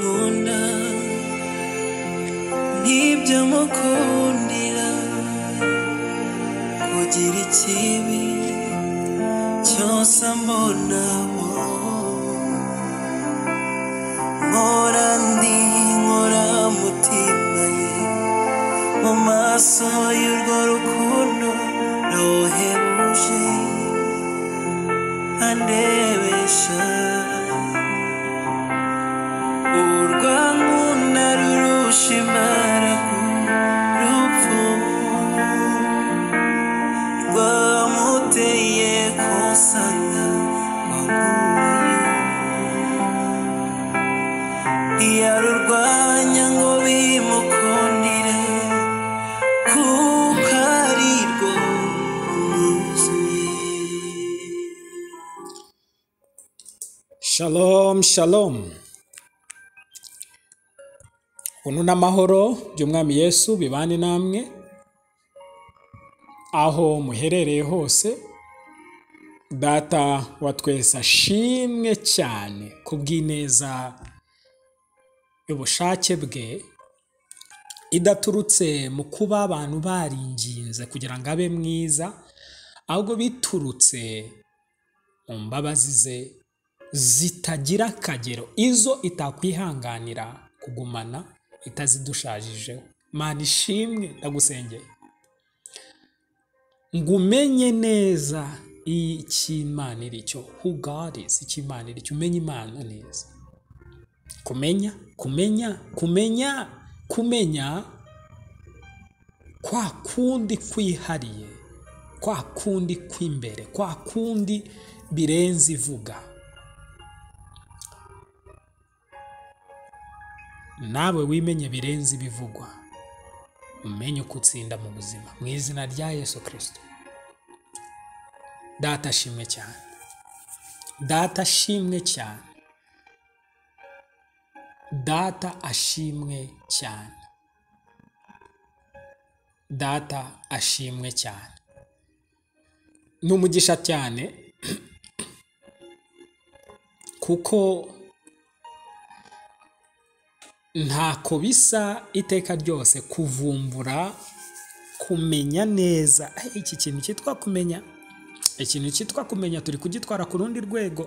nkunda n'ibyo mukundira kugira ikibi cyose ambonaho nkora mutima ye mu maso y'urwo rukundo rohebuje andebesha urwankunda rurusha imbaraga urupfu rwamuteye kunsanga ntiyarurwanya ngo bimukundire kuko ari rwo rwuzuye. Shalom, shalom. Ubuntu n'amahoro by'Umwami Yesu bibane namwe aho muherereye hose. Data wa twese ashimwe cyane kubw'ineza y'ubushake bwe idaturutse mu kuba abantu baringinze kugira ngo abe mwiza, ahubwo biturutse mu mbabazi ze zitagira akagero, izo itakwihanganira kugumana itazidushajijeho. Mana ishimwe, ndagusengeye ngo umenye neza icyo Imana iri cyo, who God is, icyo Imana iri cyo, umenye Imana neza. Kumenya kwa kundi kwihariye, kwa kundi kw'imbere, kwa kundi birenze ivuga. Nawe wimenye birenze ibivugwa, umenye uko utsinda mu buzima mu izina rya Yesu Kristo. Data ashimwe cyane, Data ashimwe cyane, Data ashimwe cyane, Data ashimwe cyane. Ni umugisha cyane kuko ntako bisa iteka ryose kuvumbura, kumenya neza iki kintu cyitwa kumenya. Ikintu cyitwa kumenya turi kugitwara ku rundi rwego.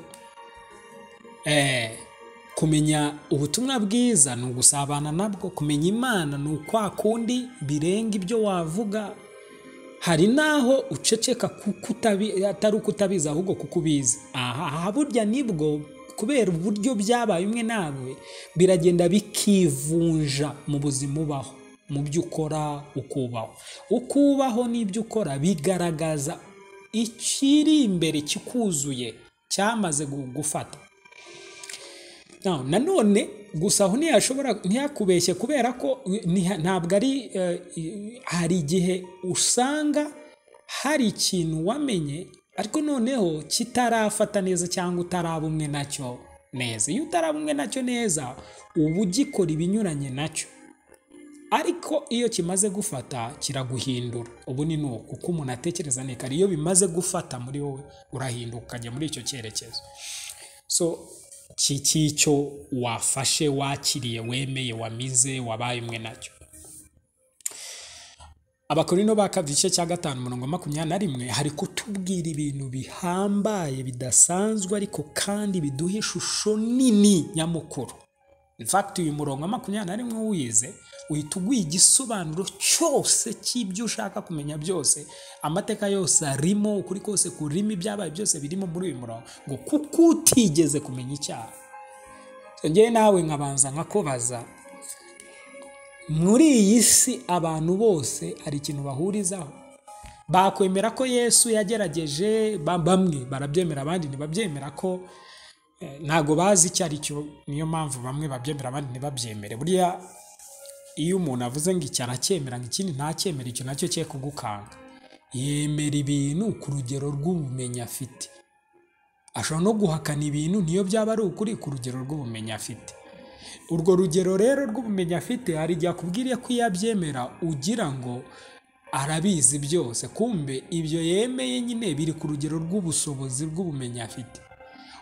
Kumenya ubutumwa bwiza ni ugusabana nabwo. Kumenya Imana ni ukwa kundi birenga ibyo wavuga. Hari naho uceceka atari uko utabizi ahubwo kuko ubizi. Aha burya nibwo kubera uburyo byabaye umwe nawe biragenda bikivunja mu buzima ubaho, mu byo ukora ukubaho. Ukubaho n'ibyo ukora bigaragaza ikiri imbere kikuzuye cyamaze gufata. Nanone gusa aho ntiyakubeshye kubera ko ntabwo ari hari igihe usanga hari ikintu wamenye ariko noneho kitarafata neza cyangwa utaraba umwe nacyo neza. Iyo utaraba umwe nacyo neza uba ugikora ibinyuranye nacyo, ariko iyo kimaze gufata kiraguhindura. Ubu ni nuko kuko umuntu atekereza neka iyo bimaze gufata muri wowe urahinduka ukajya muri icyo cyerekezo. So cy'icyo wafashe, wakiriye, wemeye, wamize, wabaye umwe nacyo. Abakorinto ba kabiri igice cya 5:21 hari kutubwira ibintu bihambaye bidasanzwe ariko kandi biduha ishusho nini nyamukuru. In fact uyu murongo 21 wize uhita uguha igisobanuro cyose cy'ibyo ushaka kumenya byose. Amateka yose arimo, ukuri kose kurimo, ibyabaye byose birimo muri uyu murongo, ngo kuko utigeze kumenya icyaha. Njye nawe nkabanza nkakubaza, muri iyi si abantu bose hari ikintu bahurizaho. Bakwemera ko Yesu yagerageje, bamwe barabyemera abandi ntibabyemera, ko ntago bazi icyo ari cyo. Niyo mpamvu bamwe babyemera abandi ntibabyemere. Buriya iyo umuntu avuze ngo icyo aracyemera ngo ikindi ntacyemera, icyo nacyo cye kugukanga. Yemera ibintu ku rugero rw'ubumenyi afite. Ashobora no guhakana ibintu niyo byaba ari ukuri ku rugero rw'ubumenyi afite. Urwo rugero rero rw'ubumenyi afite hari igihe akubwiriye ko iyo abyemera ugira ngo arabizi byose, kumbe ibyo yemeye nyine biri ku rugero rw'ubushobozi bw'ubumenyi afite.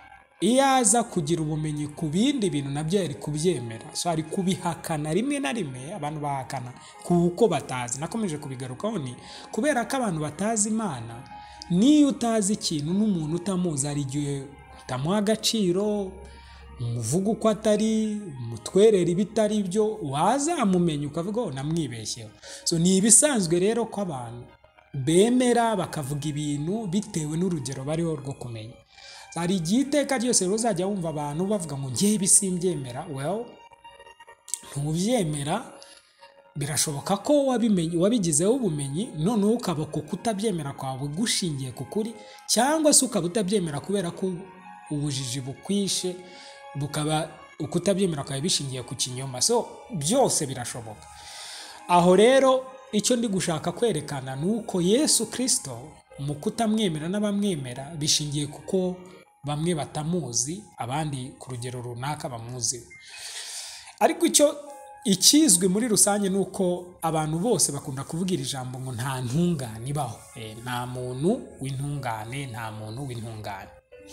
iyo aza kugira ubumenyi ku bindi bintu nabyo yari kubyemera, so ari kubihakana rimwe na rimwe. Abantu bahakana kuko batazi. Nakomeje kubigarukaho ni kubera ko abantu batazi Imana. Niyo utazi ikintu n'umuntu utamuzi, ari igihe utamuha agaciro, umuvuga uko atari, umutwerera ibitari byo, wazamumenya ukavuga ngo namwibeshyeho. So ni ibisanzwe rero ko abantu bemera bakavuga ibintu bitewe n'urugero bariho rwo kumenya. Hari igihe iteka ryose rero uzajya wumva abantu bavuga ngo njye ibi simbyemera. Well, ntubyemera, birashoboka ko wabigizeho ubumenyi, noneho ukaba ko kutabyemera kwawe gushingiye ku kuri, cyangwa se ukaba utabyemera kubera ko ubujiji bukwishe, bukaba ukutabyemera kwawe bishingiye ku kinyoma. So byose birashoboka. Aho rero icyo ndi gushaka kwerekana ni uko Yesu Kristo mu kutamwemera n'abamwemera bishingiye kuko bamwe batamuzi, abandi ku rugero runaka bamuzi. Ariko ikizwi muri rusange ni uko abantu bose bakunda kuvugira ijambo ngo nta ntungane ibaho. Nta muntu w'intungane, nta muntu w'intungane.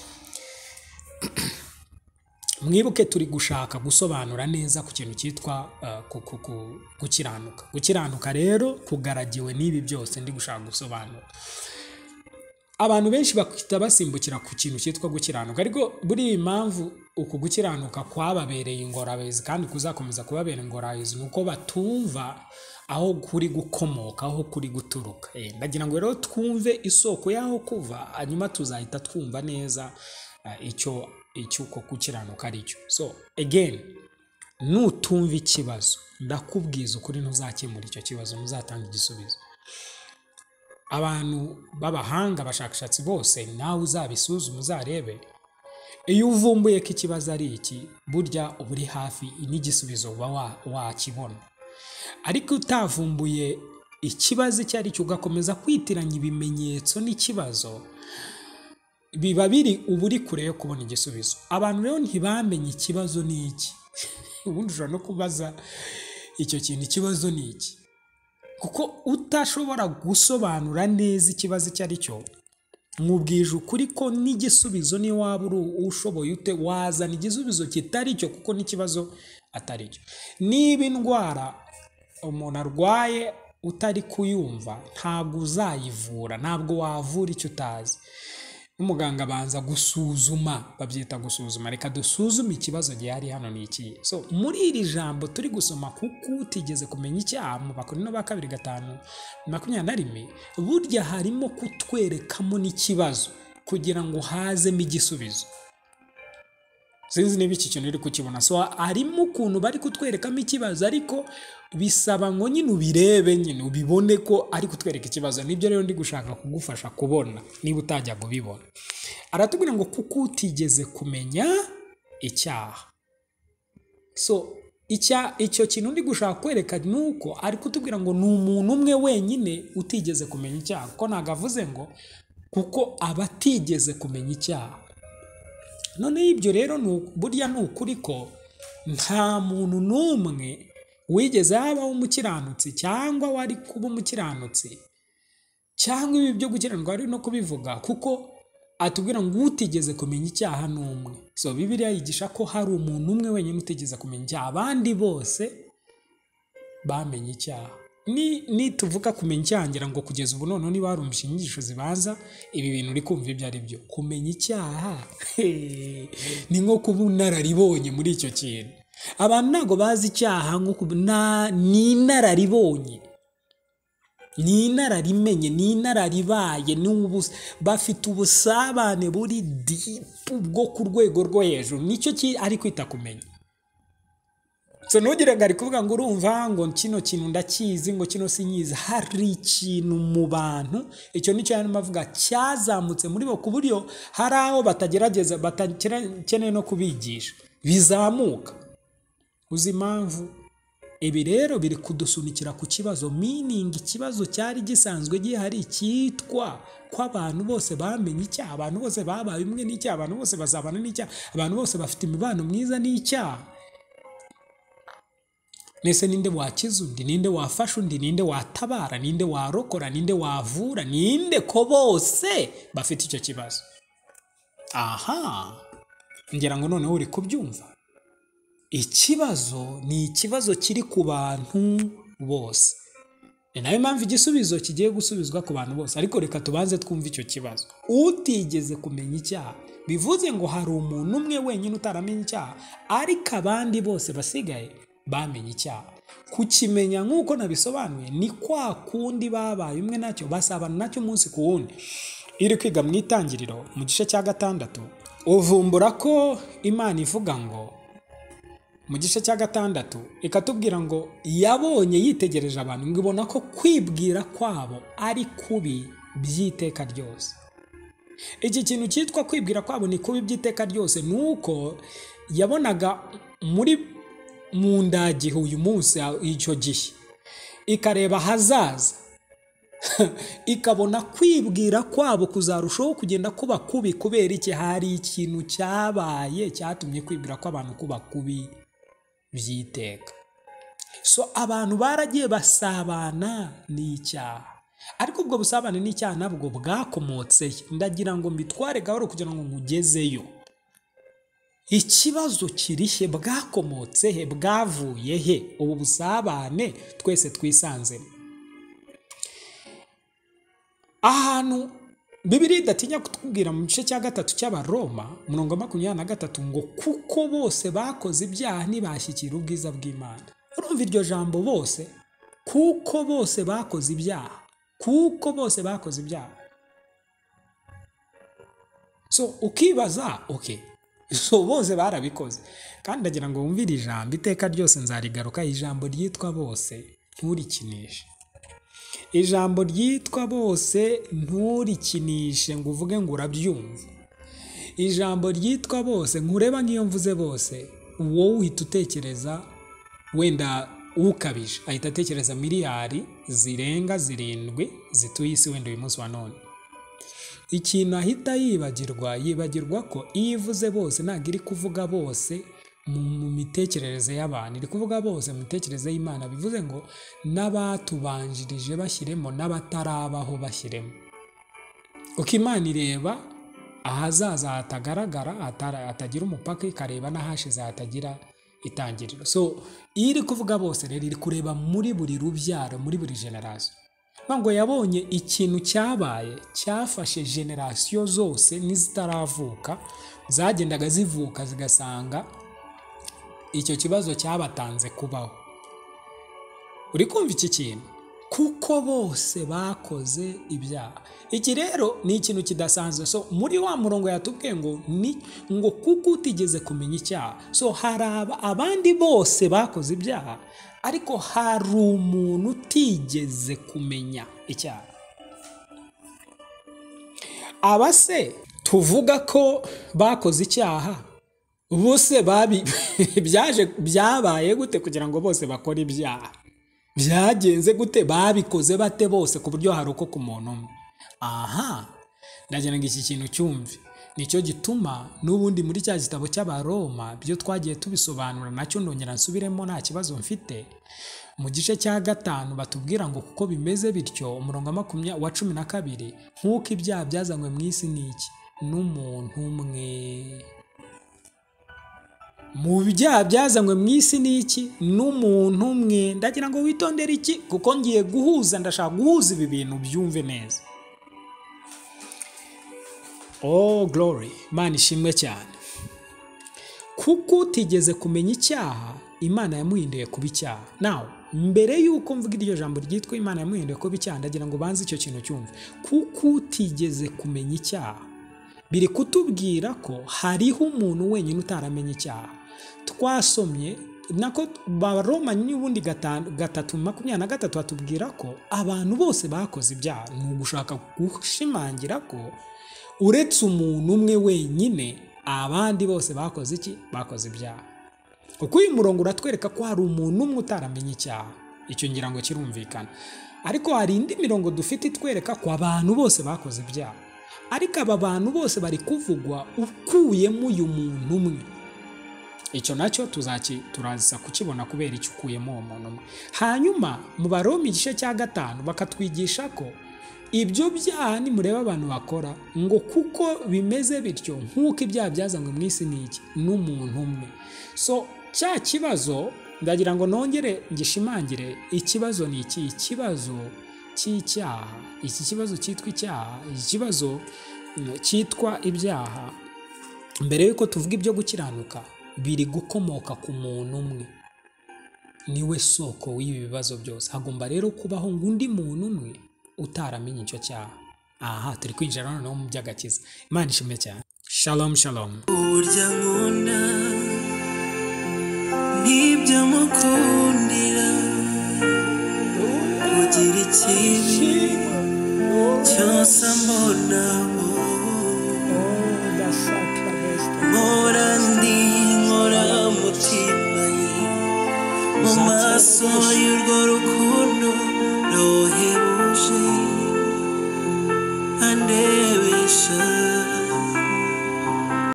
Mwibuke turi gushaka gusobanura neza ku kintu cyitwa gukiranuka. Gukiranuka rero kugaragiwe n'ibi byose ndi gushaka gusobanura. Abantu benshi bakita basimbukira ku kintu cyitwa gukiranuka, ariko buri impamvu uku gukiranuka kwababereye ingorabahizi kandi kuzakomeza kubabera ingorabahizi ni uko batumva aho kuri gukomoka, aho kuri guturuka. Ndagira ngo rero twumve isoko y'aho kuva, hanyuma tuzahita twumva neza icyo uko gukiranuka ari cyo. So again, nutumva ikibazo, ndakubwiza ukuri ntuzakemura icyo kibazo, ntuzatanga igisubizo. Abantu b'abahanga, abashakashatsi bose, nawe uzabisuzume uzarebe, iyo uvumbuye ko ikibazo ari iki, burya uba uri hafi n'igisubizo uba wakibona. Ariko utavumbuye ikibazo icyo ari cyo ugakomeza kwitiranya ibimenyetso n'ikibazo, biba biri uba uri kure yo kubona igisubizo. Abantu rero ntibamenye ikibazo ni iki. Ubundi ushobora no kubaza icyo kintu ikibazo ni iki, kuko utashobora gusobanura neza ikibazo icyo ari cyo, mwubwije ukuri ko n'igisubizo ni waba uri ushoboye ute wazana igisubizo kitari cyo, kuko n'ikibazo atari cyo. Niba indwara umuntu arwaye utari kuyumva, ntabwo uzayivura, ntabwo wavura icyo utazi. Umuganga abanza gusuzuma, babyita gusuzuma. Reka dusuzume ikibazo gihari hano ni iki. So muri iri jambo turi gusoma, kuko utigeze kumenya icyaha, mu Bakorinto ba 2:21, burya harimo kutwerekamo n'ikibazo kugira ngo hazemo igisubizo. Sinzi niba iki kintu uri kukibona. So harimo ukuntu bari kutwerekamo ikibazo, ariko bisaba ngo nyine ubirebe, nyine ubibone ko ari kutwereka ikibazo. Nibyo rero ndi gushaka kugufasha kubona niba utajya kubibona. Aratubwira ngo kuko utigeze kumenya icyaha. So icyo kintu ndi gushaka kwereka ni uko ari kutubwira ngo ni umuntu umwe wenyine utigeze kumenya icyaha, kuko ntabwo avuze ngo kuko abatigeze kumenya icyaha. None ibyo rero burya ni ukuri ko nta muntu n'umwe wigeze habaho umukiranutsi cyangwa wari kuba umukiranutsi, cyangwa ibi byo gukiranirwa ari no kubivuga, kuko atubwira ngo utigeze kumenya icyaha n'umwe. So Bibiliya yigisha ko hari umuntu umwe wenyine utigeze kumenya icyaha, abandi bose bamenye icyaha. Ni tuvuga kumenya icyaha, ngira ngo kugeza ubu noneho niba warumvishe inyigisho zibanza, ibi bintu uri kumva ibyo ari byo. Kumenya icyaha ni nko kuba unararibonye muri icyo kintu. Abantu ntabwo bazi icyaha ni inararibonye, ni inararimenye, ni inararibaye, bafite ubusabane buri deep bwo ku rwego rwo hejuru. Nicyo ari kwita kumenya. So ntugire ngo ari kuvuga ngo urumva ngo kino kintu ndakizi, ngo kino sinyizi. Hari ikintu mu bantu, icyo nicyo yarimo avuga, cyazamutse muri bo ku buryo hari aho batagerageza, batakeneye no kubigisha, bizamuka. Uzi impamvu? Ibi rero biri kudusunikira ku kibazo, meaning ikibazo cyari gisanzwe gihari cyitwa ko abantu bose bamenye icyaha, abantu bose babaye imwe n'icyaha, abantu bose bazabana n'icyaha, abantu bose bafite imibano myiza n'icyaha. Nese ninde wakiza undi, ninde wafasha undi, ninde watabara, ninde warokora, ninde wavura, ninde ko bose bafite icyo kibazo? Aha, ngira ngo noneho uri kubyumva. Ikibazo ni ikibazo kiri ku bantu bose, ni nayo mpamvu igisubizo kigiye gusubizwa ku bantu bose. Ariko reka tubanze twumve icyo kibazo. Utigeze kumenya icyaha bivuze ngo hari umuntu umwe wenyine utaramenya icyaha, ariko abandi bose basigaye bamenye icyaha. Kukimenya nk'uko nabisobanuye ni kwa kundi babaye umwe nacyo, basabana nacyo umunsi ku wundi. Iri kwiga mu Itangiriro mu gice cya 6 uvumbura ko Imana ivuga ngo mu gice cya 6 ikatubwira ngo yabonye yitegereje abantu ngo ibona ko kwibwira kwabo ari kubi by'iteka ryose. Iki kintu cyitwa kwibwira kwabo ni kubi by'iteka ryose nuko yabonaga mu ndagihe uyu munsi icyo gihe, ikareba hazaza ikabona kwibwira kwabo kuzarushaho kugenda kuba kubi. Kubera iki? Hari ikintu cyabaye cyatumye kwibwira kw'abantu kuba kubi by'iteka. So abantu baragiye basabana n'icyaha, ariko ubwo busabane n'icyaha nabwo bwakomotse. Ndagira ngo mbitware gahoro kugira ngo nkugezeyo. Ikibazo kirihe? Bwakomotse he? Bwavuye he ubu busabane twese twisanzemo? Ahantu Bibiliya idatinya kutubwira mu gice cya 3 cy'Abaroma 23 ngo kuko bose bakoze ibyaha ntibashyikira ubwiza bw'Imana. Urumva iryo jambo bose? Kuko bose bakoze ibyaha, kuko bose bakoze ibyaha. So ukibaza, okay, so bose barabikoze. Kandi ndagira ngo wumvire ijambo iteka ryose nzarigaruka. Ijambo ryitwa bose nturikinishe. Ijambo ryitwa bose nturikinishe ngo uvuge ngo urabyumva. Ijambo ryitwa bose nkureba nk'iyo mvuze bose, wowe uhita utekereza wenda ukabije, ahita atekereza miliyari zirenga 7 zituye isi wenda uyu munsi wa none. Ikintu ahita yibagirwa ko iyo ivuze bose ntabwo iri kuvuga bose mu mitekerereze y'abantu, iri kuvuga bose mu mitekerereze y'Imana. Bivuze ngo n'abatubanjirije bashyiremo, n'abatarabaho bashyiremo. Uko Imana ireba ahazaza hatagaragara, hatagira umupaka, ikareba n'ahashize hatagira itangiriro. So iyo iri kuvuga bose rero iri kureba muri buri rubyaro, muri buri generation. Ngo yabonye ikintu cyabaye cyafashe generation zose n'izitaravuka zagendaga zivuka zigasanga icyo kibazo cyabatanze kubaho. Uri kumva iki kintu? Kuko bose bakoze ibyaha. Iki rero ni ikintu kidasanzwe. So muri wa murongo yatubwiye ngo kuko utigeze kumenya icyaha. So hari abandi bose bakoze ibyaha, ariko hari umuntu utigeze kumenya icyaha. Abase tuvuga ko bakoze icyaha bose byabaye gute kugira ngo bose bakore ibyaha? Byagenze gute? Babikoze bate bose ku buryo hari uko ku muntu umwe? Aha, ndagira ngo iki kintu cyumve. Nicyo gituma n'ubundi muri cya gitabo cy'Abaroma byo twagiye tubisobanura, nacyo ndongera nsubiremo nta kibazo mfite. Mu gice cya 5 batubwira ngo kuko bimeze bityo, umurongo wa 12, nk'uko ibyaha byazanywe mu isi n'iki? N'umuntu umwe. Mu byaha byazanywe mu isi n'iki? N'umuntu umwe. Ndagira ngo witondere iki, kuko ngiye ndashaka guhuza ibi bintu byumve neza. Oh glory, Imana ishimwe cyane. Kuko utigeze kumenya icyaha, Imana yamuhinduye kuba icyaha. Now, mbere yuko mvuga iryo jambo ryitwa Imana yamuhinduye kuba icyaha, ndagira ngo banze icyo kintu cyumve. Kuko utigeze kumenya icyaha, biri kutubwira ko hariho umuntu wenyine utaramenya icyaha. Twasomye nako Baroma n'ubundi 3:23 batubwira ko abantu bose bakoze ibyaha. Ni ugushaka gushimangira ko uretse umuntu umwe wenyine abandi bose bakoze iki? Bakoze ibyaha. Kuko uyu murongo uratwereka ko hari umuntu umwe utaramenya icyaha. Icyo ngira ngo kirumvikana. Ariko hari indi mirongo dufite itwereka ko abantu bose bakoze ibyaha. Ariko aba bantu bose bari kuvugwa ukuyemo uyu muntu umwe. Icyo nacyo turaza kukibona kubera icyo ukuyemo uwo muntu umwe. Hanyuma mu Baroma igice cya 5 bakatwigisha ko ibyo byaha nimureba abantu bakora ngo kuko bimeze bityo nk'uko ibyaha byazanywe mu isi ni iki n'umuntu umwe. So cya kibazo ndagira ngo nongere ngishimangire, ikibazo ni iki? Ikibazo cy'icyaha, iki kibazo cyitwa icyaha, ikibazo cyitwa ibyaha, mbere yuko tuvuga ibyo gukiranuka, biri gukomoka ku muntu umwe, niwe soko w'ibi bibazo byose. Hagomba rero kubaho ngo undi muntu umwe utaramenye icyo cyaha. Aha turi kwinjira noneho mu by'agakiza. Imana ishimwe cyane. Shalom shalom. burya nkunda n'ibyo mukundira kugira ikibi cyose mbona